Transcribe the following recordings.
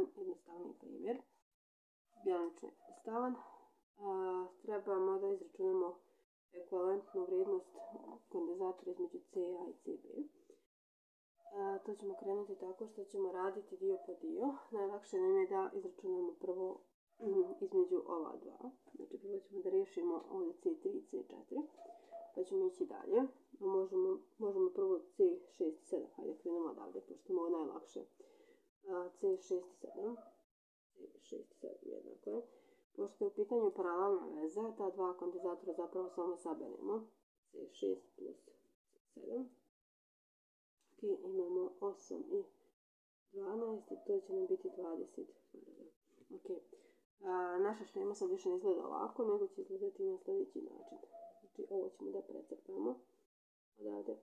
jedan jednostavni primjer. Djelomično jednostavan. Trebamo da izračunamo ekvivalentnu vrijednost kondenzatora između CA i CB. To ćemo krenuti tako što ćemo raditi dio po dio. Najlakše nam je da izračunamo prvo između ova dva. Znači prvo ćemo da riješimo ovdje C3 i C4, pa ćemo ići dalje. Možemo prvo C6 i 7, hajde krenemo odavde, pošto je ovo najlakše. C6 i 7, C6 i 7 jednako je. Pošto je u pitanju paralelna veza, ta dva kondenzatora zapravo samo saberemo. C6 plus C7. Imamo 8 i 12 i to će nam biti 20 farada. Naša šema sad više ne izgleda ovako, nego će izgledati na sljedeći način. Znači ovo ćemo da precrtamo odavde.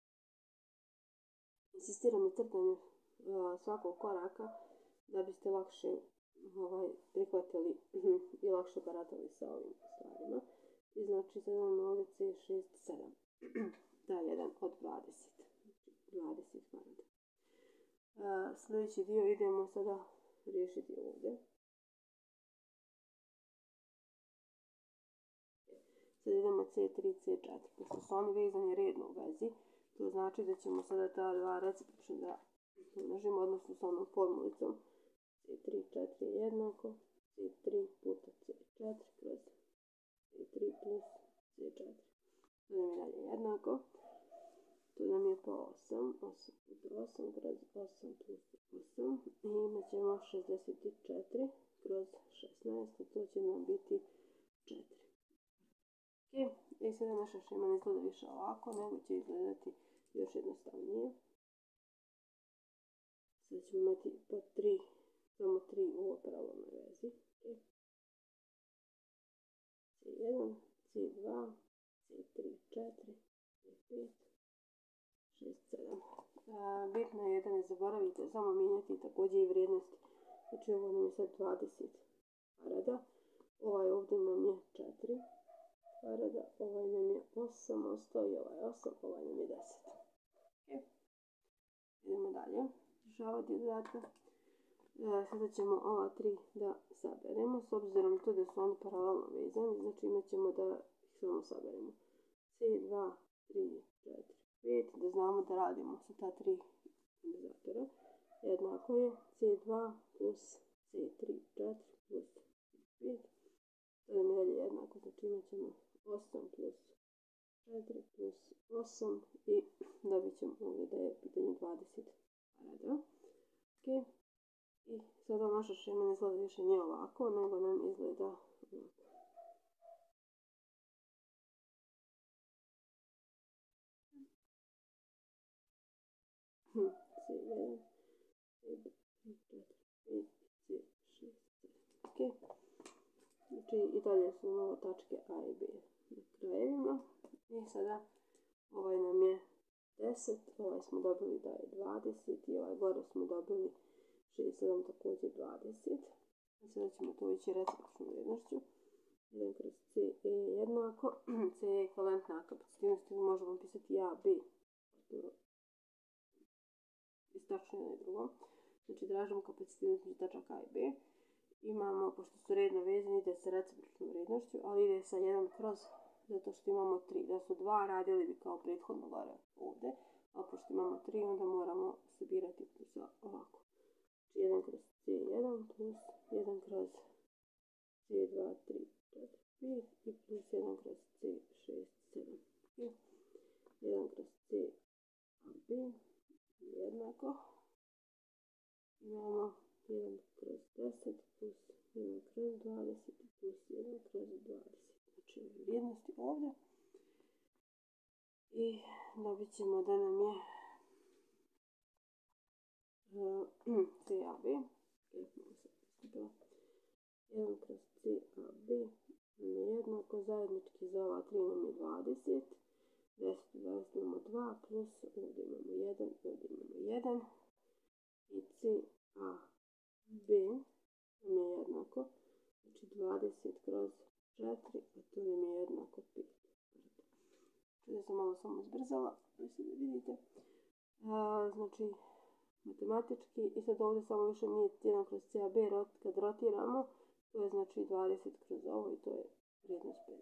Insistiram na crtanju svakog koraka da biste lakše prihvatili i lakše baratali sa ovim stvarima. I znači sad imamo ovdje C6, 7. Da, jedan od 20. 20 farada. Sljedeći dio idemo sada riješiti ovdje. Sad idemo C3, C4. Pošto su oni vezani redno u vezi, to znači da ćemo sada ta dva recipročno da umnožimo, odnosno s onom formulicom C3, 4 je jednako C3 puta C4 kroz C3 plus C4. To nam je dalje jednako. To nam je po 8, 8 puta 8 kroz 8 plus 8 i imat ćemo 64 kroz 16, to će nam biti 4. I sada naša šema ne izgleda više ovako, nego će izgledati još jednostavnije. Sada ćemo imati po 3, samo 3 u paralelnoj vezi. C1, C2, C3, 4, C5, 6, 7. Bitno je da ne zaboravite samo mijenjati također i vrijednosti. Znači ovo nam je sad 20 farada, ovaj ovdje nam je 4 farada, ovaj nam je 8 ostao i ovaj 8, ovaj nam je 10. Idemo dalje, rješavati dodatke. Sada ćemo ova 3 da saberemo, s obzirom to da su oni paralelno vezani, znači imat ćemo da ih samo saberemo. C2, 3, 4, 5, da znamo da radimo sa ta 3 kondenzatora. Jednako je C2 plus C3, 4 plus 5. To nam je dalje jednako, znači imat ćemo 8 plus 4 plus 8 i dobit ćemo ovdje da je pitanje 20 farada. I sada naša šema ne izgleda više nije ovako, nego nam izgleda ovako. C1, C2, C4, C5, C6, C7. Znači i dalje su ovo tačke A i B na krajevima. I sada ovaj nam je 10, ovaj smo dobili da je 20 i ovaj gore smo dobili 67 također 20. Sada ćemo to ići recipročnom vrijednošću. 1 kroz C je jednako. C je ekvivalentna kapacitivnosti, možemo pisati A, B. Istočno jedno i drugo. Znači tražimo kapacitivnost među tačaka A i B. Imamo, pošto su redno vezani, ide sa recipročnom vrijednošću, ali ide sa 1 kroz, zato što imamo 3. Da su 2, radili bi kao prethodno gore ovdje, ali pošto imamo 3, onda moramo sabirati plusa ovako. Znači 1 kroz C1 plus 1 kroz C2, 3, 4, 5 i plus 1 kroz C6, 7. 1 kroz C a B jednako. Imamo 1 kroz 10 plus 1 kroz 20 plus 1 kroz 20. Znači vrijednosti ovdje. I dobit ćemo da nam je CAB. 1 kroz CAB je jednako, zajednički za ova 3 nam je 20. 10 i 20 imamo 2 plus ovdje imamo 1 i ovdje imamo 1. I CAB nam je jednako, znači 20 kroz 4, a to nam je jednako 5. Da sam malo samo zbrzala, mislim da vidite. Znači matematički. I sad ovdje samo više nije 1 kroz CAB, kad rotiramo, to je znači 20 kroz ovo i to je vrijednost 5.